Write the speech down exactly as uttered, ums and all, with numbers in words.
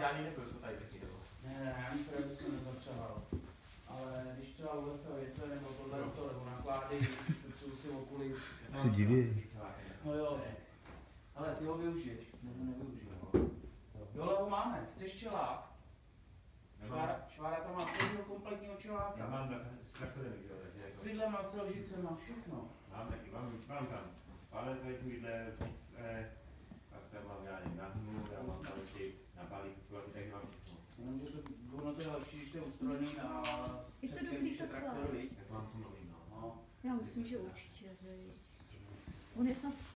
žádný nebyl, co tady taky nebo. Ne, ne, ani to se nezapřával. Ale když třeba u lesa větve nebo tohle No. z toho, nebo nakládej, potřebuji si okulí. Se diví. No jo, ale ty ho využiješ, nebo nevyužiješ. Jo, ale ho máme, chceš čelák? Švára, švára tam má celého kompletního čeláka. Já mám s traktorem, jo, takže S jako. vidlema, s lžicema, všechno. Mám taky, mám, mám tam. Ale tady takovýhle, eh, pak tam mám já nevím, na hnu, já mám tam ještě na balíku, takže mám všechno. Jenomže to, ono to je lepší, když to je ustrojený na Je to předkem, dobrý když je takhle. traktor, viď? Tak mám tu nový, no. No. Já myslím, že určitě. Že... On je snad